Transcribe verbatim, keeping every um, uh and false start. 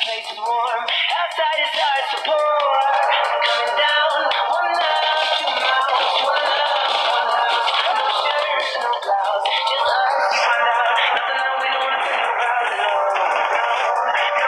place is warm. Outside it starts to pour. Coming down. One love, two mouths. One love, one house. No shirt, no blouse. Just us. You find out nothing that we don't want to think about. No, no,